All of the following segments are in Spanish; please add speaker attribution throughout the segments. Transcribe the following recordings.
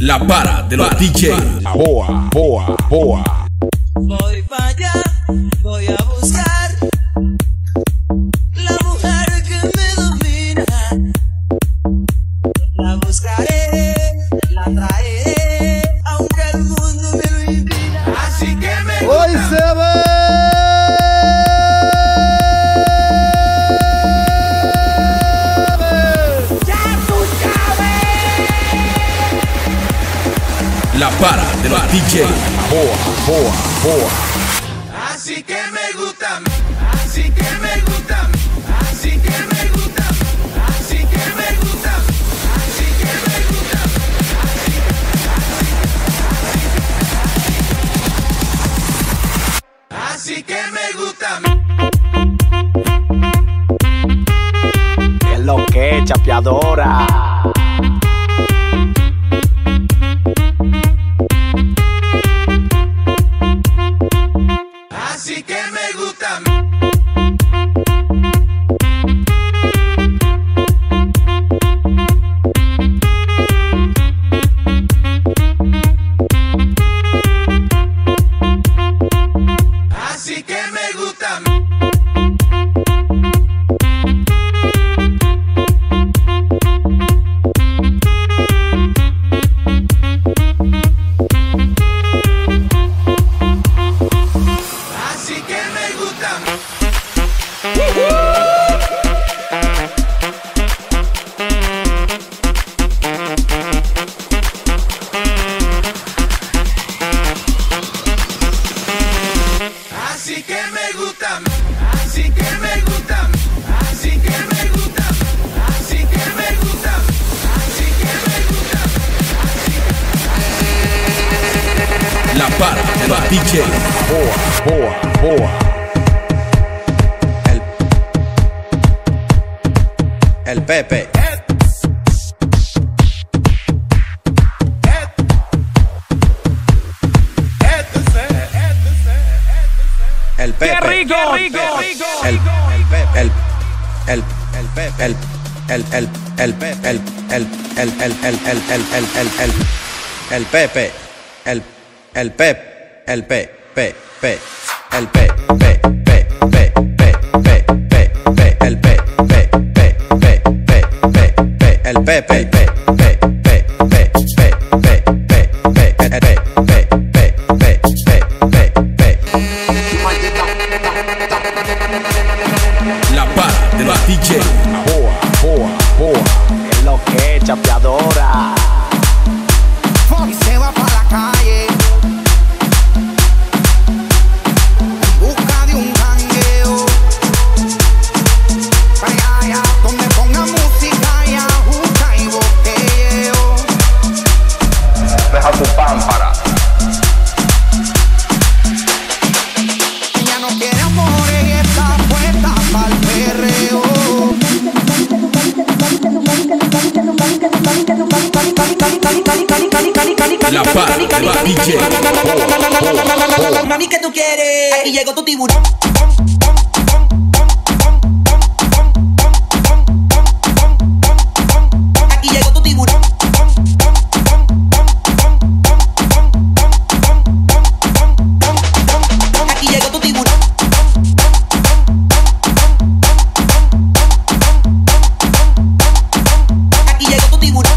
Speaker 1: La para de los DJ.
Speaker 2: Boa, boa, boa.
Speaker 3: Voy para allá, voy a buscar la mujer que me domina. La buscaré, la traeré, aunque el mundo me lo impida. Así que me gusta.
Speaker 4: Hoy se ve.
Speaker 1: La para de los DJ.
Speaker 2: Boa, boa, boa.
Speaker 3: Así que me gusta, así que me gusta, así que me gusta, así que me gusta, así que me gusta, así que me gusta.
Speaker 5: ¿Qué es lo que es, chapeadora?
Speaker 3: Así que me gusta. Así que me gusta. Así que me gusta. Así que me gusta. Así que me gusta. Así que me gusta. Así que me gusta. Así que me gusta.
Speaker 1: La para de los DJ.
Speaker 2: Boa, boa, boa.
Speaker 6: El Pepe. El Pepe.
Speaker 5: ¡Qué rico!
Speaker 6: El Pepe. El Pepe. El Pepe. El Pepe. El Pepe. El Pepe. El Pepe. El Pepe.
Speaker 1: La para de los DJ.
Speaker 2: Boa, boa, boa.
Speaker 5: ¿Qué es lo que es, chapeadora?
Speaker 3: Y se va para la calle en busca de un jangueo. Para allá donde ponga música y ajusta y boqueo.
Speaker 5: Deja tu pámpara.
Speaker 3: Ella no quiere amores y está puesta para el perreo.
Speaker 1: La para de los DJ.
Speaker 3: Mami, ¿qué tú quieres? Aquí llegó tu tiburón. Aquí llegó tu tiburón. Aquí llegó tu tiburón. Aquí llegó tu tiburón.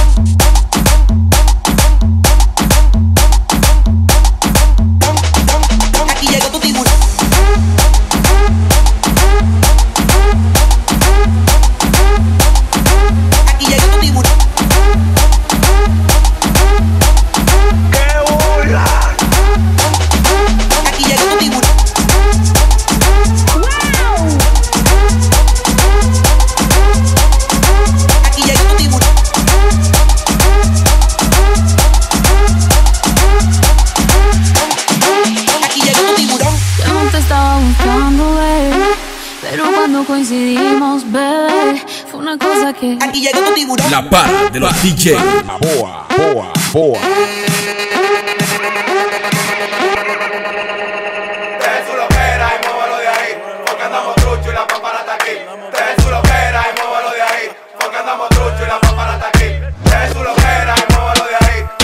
Speaker 3: Aquí llegó tu tiburón. Aquí llegó tu tiburón.
Speaker 5: ¡Qué burla!
Speaker 3: Aquí llegó tu tiburón. Aquí llegó tu tiburón. Aquí llegó tu tiburón.
Speaker 7: Yo no te estaba buscando, bebé, pero cuando coincidimos, bebé, fue una cosa que...
Speaker 3: Aquí llegó tu tiburón.
Speaker 1: La para de los DJ.
Speaker 2: Boa, boa, boa.
Speaker 8: Deje su loquera y muévalo de ahí, porque andamos trucho y la papara está aquí. Deje su loquera y muévalo de ahí, porque andamos trucho y la papara está aquí. Deje su loquera y muévalo de ahí,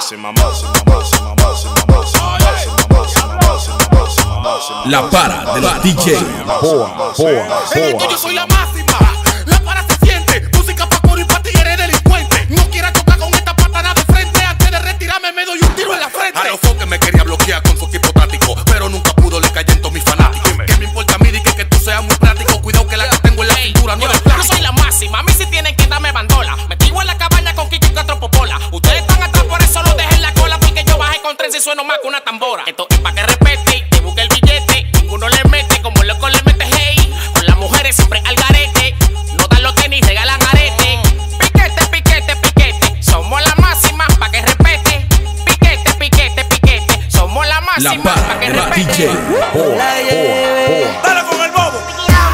Speaker 4: máxima, máxima, máxima, máxima, máxima, máxima, máxima, máxima.
Speaker 1: La para de los DJ.
Speaker 2: Boa, boa,
Speaker 9: En esto yo
Speaker 2: boa.
Speaker 9: soy la máxima. La para se siente. Música pa' coro y pa' ti eres delincuente. No quiera chocar con esta patada de frente. Antes de retirarme me doy un tiro en la frente.
Speaker 10: A los foques me quería bloquear con su equipo táctico, pero nunca pudo, le caí en todos mis fanáticos. ¿Qué me importa a mí? Di que tú seas muy práctico. Cuidado que la que tengo en la cintura no es
Speaker 11: Yo
Speaker 10: plástico.
Speaker 11: soy la máxima, a mí sí tienen que darme bandola. Metido en la cabaña con Kiki y cuatro popola. Ustedes están atrás, por eso lo dejé en la cola. Porque yo bajé con 13 y sueno más que una tambora. Esto es pa' que respete, te busque el billete. Ninguno le mete, como el loco le mete hey. Con las mujeres siempre al garete. No dan los tenis, regalan arete. Piquete, piquete, piquete. Somos la máxima, pa' que respete. Piquete, piquete, piquete. Somos la
Speaker 1: La
Speaker 11: máxima,
Speaker 1: para
Speaker 11: pa' que
Speaker 1: de los
Speaker 11: respete.
Speaker 1: DJ.
Speaker 2: Boa, boa, boa.
Speaker 9: Dale con el bobo.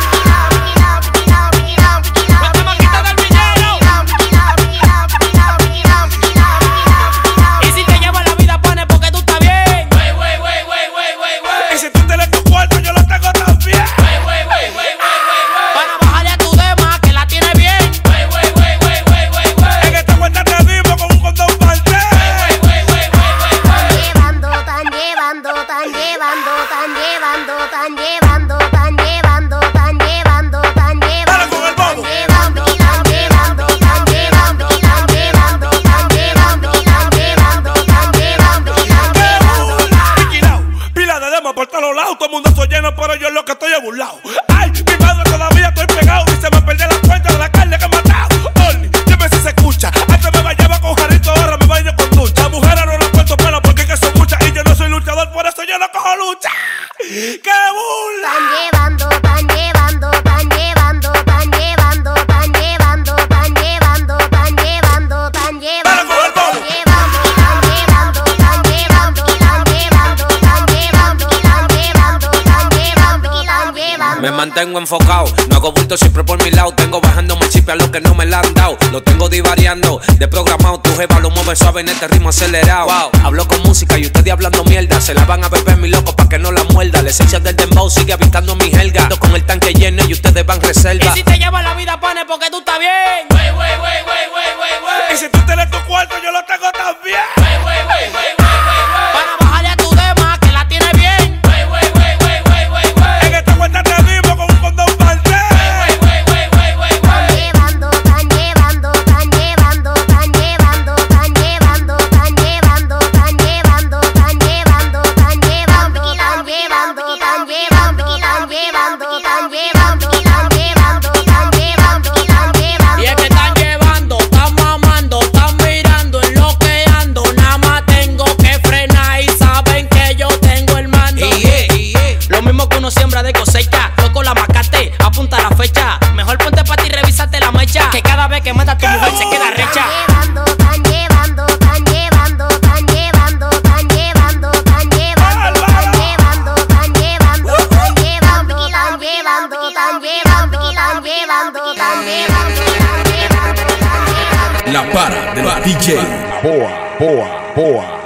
Speaker 11: La chamaquita del villero. Y si te lleva la vida, pone porque tú estás bien.
Speaker 9: Y si tú tienes tu cuarto, yo lo tengo también.
Speaker 11: Para bajarle a tu dema, que la tiene bien.
Speaker 9: En esta cuenta te dimos con un condón parte. Dale con el bobo. Liquidado, pila de demo por todos lados. Todo el mundo soy lleno, pero yo es lo que estoy burlado. Ay, mi madre todavía estoy pegado. Y se me perdió la cuenta de la carne que he matado. Oli, dime si se escucha. Antes me bañaba con jarito, ahora me baño con ducha. La mujer no la cuento pelo porque que son muchas. Y yo no soy luchador, por eso yo no cojo lucha. ¡Qué burla! Dale con el bobo.
Speaker 12: Me mantengo enfocado, no hago bulto siempre por mi lado. Tengo bajándome el chip a lo que no me la han dado. Lo tengo divariando, de programado. Tu jeva lo mueve suave en este ritmo acelerado. Wow. Hablo con música y ustedes hablando mierda. Se la van a beber mi loco pa' que no la muerda. La esencia del dembow sigue habitando mi jerga. Ando con el tanque lleno y ustedes van reserva.
Speaker 11: Y si te lleva la vida, pone porque tú estás bien.
Speaker 9: Y si tú tienes tu cuarto, yo lo tengo también.
Speaker 11: Para bajarle a tu dema, que la tiene bien.
Speaker 9: En esta cuenta te dimos con un condón parte.
Speaker 11: Y es que están llevando, están mamando, están mirando, en lo que ando. Nada más tengo que frenar y saben que yo tengo el mando. Lo mismo que uno siembra de cosecha, loco la macate, apunta la fecha. Mejor ponte pa' ti y revísate la mecha, que cada vez que mata a tu mujer se queda recha.
Speaker 1: La para de los DJ.
Speaker 2: Boa, boa, boa.